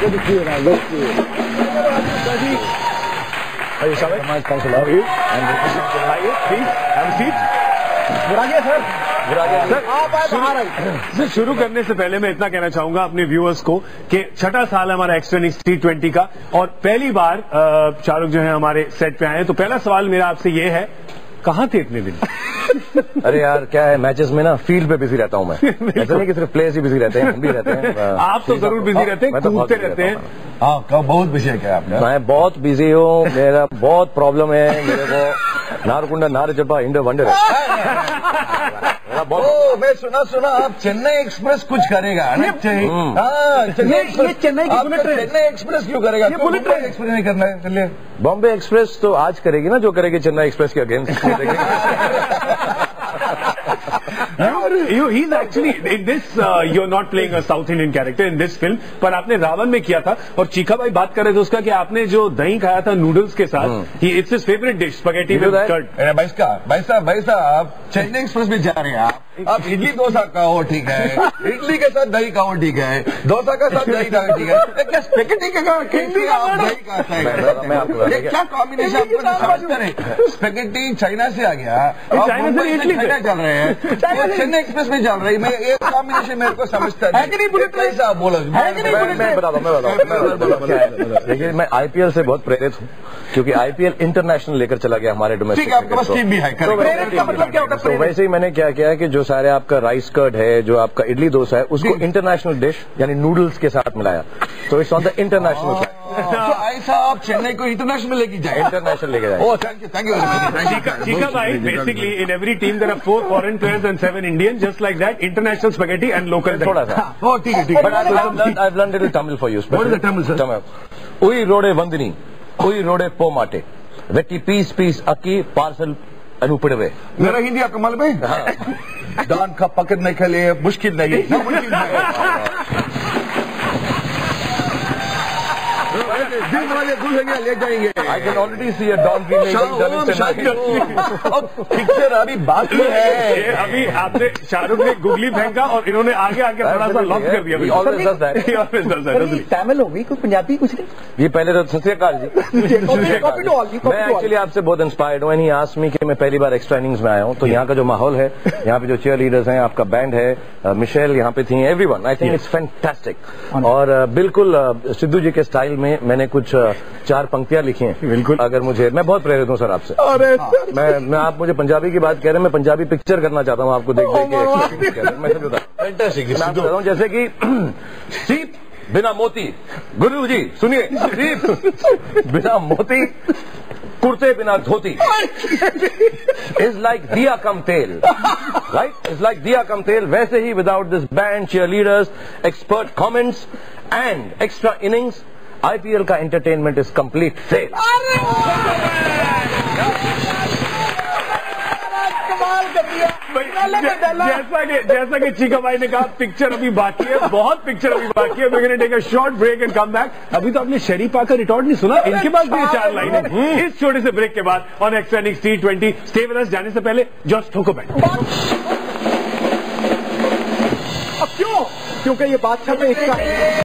Good to see you, man. Good to see you. Are you sorry? Thanks a lot. And please, have a seat. Sir शुरू करने से पहले मैं इतना कहना चाहूंगा अपने व्यूअर्स को कि छठा साल है हमारा एक्सट्रा T20 का और पहली बार शाहरुख जो है हमारे सेट पे आए। तो पहला सवाल मेरा आपसे ये है, कहाँ थे इतने दिन? अरे यार क्या है, मैचेस में ना फील्ड पे बिजी रहता हूँ मैं। ऐसा नहीं कि सिर्फ प्लेयर्स ही बिजी रहते हैं, हम भी रहते हैं। आप तो जरूर बिजी रहते हैं, कूदते रहते हैं। हाँ, बहुत बिजी है क्या आपने? मैं बहुत बिजी हूँ, मेरा बहुत प्रॉब्लम है। मेरे को नारकुंडा नारचप्पा इंडो वंडर है। मैं सुना आप चेन्नई एक्सप्रेस कुछ करेगा। चेन्नई एक्सप्रेस क्यों करेगा? मुंबई एक्सप्रेस नहीं करना है? चलिए बॉम्बे एक्सप्रेस तो आज करेगी ना जो करेगी चेन्नई एक्सप्रेस के against. He's actually in this. You're not playing a South Indian character in this film, पर आपने रावण में किया था। और चीका भाई बात कर रहे थे उसका कि आपने जो दही खाया था नूडल्स के साथ, it's his favourite dish, spaghetti with curd. भाई साहब चेन्नई एक्सप्रेस में जा रहे हैं आप इडली डोसा खाओ ठीक है, इडली के साथ दही खाओ ठीक है, डोसा के साथ दही खाओ ठीक है, क्या स्पैगेटी का दही खाता है? क्या कॉम्बिनेशन आपको समझते नहीं? स्पैगेटी चाइना से आ गया, चाइना से इडली चल रहे हैं, चेन्नई एक्सप्रेस में चल रही है। मैं एक कॉम्बिनेशन मेरे को समझता है कि नहीं। बुलेट कैसा बोलो? मैं बताता हूँ। देखिए मैं आईपीएल से बहुत प्रेरित हूँ क्योंकि आईपीएल इंटरनेशनल लेकर चला गया हमारे डोमेस्टिक। आपके पास टीम भी है, मतलब क्या होता है? तो वैसे ही मैंने क्या किया कि जो सारे आपका राइस कर्ड है, जो आपका इडली डोसा है, उसको इंटरनेशनल डिश यानी नूडल्स के साथ मिलाया। तो it's on the international flight. तो ऐसा आप चेन्नई को इंटरनेशनल लेके जाए, इंटरनेशनल लेके जाए। ओह थैंक यू Chika भाई, basically in every team there are 4 foreign players and 7 Indians, just like that. International spaghetti and local. थोड़ा सा। ओह ठीक है। But I've learned little Tamil for you. What is the Tamil, sir? Ui rode vandini, ui rode pomate, vetti piece aki parcel अनुपड़वे। मेरा हिंदी आपको मालूम है? दान का पकड़ने के लिए मुश्किल नहीं है। दिल वाले दूल्हे ले जाएंगे। I can already see a donkey making picture अभी बाकी है। अभी आपने शाहरुख ने गुगली फेंका और इन्होंने आगे थोड़ा सा लॉक कर दिया। तमिल हो गई, कोई पंजाबी कुछ नहीं। ये पहले तो सत श्री अकाल जी। मैं एक्चुअली आपसे बहुत इंस्पायर्ड हूँ। आस्क्ड मी कि मैं पहली बार एक्स्ट्रा इनिंग्स में आया हूँ, तो यहाँ का जो माहौल है, यहाँ पे जो चीयर लीडर्स हैं, आपका बैंड है, मिशेल यहाँ पे थी, everyone, I think it's fantastic. और बिल्कुल सिद्धू जी के स्टाइल में मैंने कुछ 4 पंक्तियां लिखी हैं। बिल्कुल, अगर मुझे, मैं बहुत प्रेरित हूँ सर आपसे। मैं आप मुझे पंजाबी की बात कह रहे हैं, मैं पंजाबी पिक्चर करना चाहता हूँ आपको देख के। मैं समझता हूँ जैसे कि सीप बिना मोती, गुरु जी सुनिए, सीप बिना मोती, कुर्ते बिना धोती, इज लाइक दिया कम तेल, राइट? इज लाइक दिया कम तेल। वैसे ही without this band, cheer leaders, expert comments and extra innings, IPL का एंटरटेनमेंट इज कंप्लीट फेल। जैसा कि चीका भाई ने कहा, पिक्चर अभी बाकी है, बहुत पिक्चर अभी बाकी है। we're going to take a short break and come back। अभी तो आपने शरीफा का रिकॉर्ड नहीं सुना, इनके पास भी 4 लाइनें। इस छोटे से ब्रेक के बाद on extra T20 stay with us. जाने से पहले जॉर्ज ठोको बैठ। क्यों? क्योंकि ये बादशाह पे इसका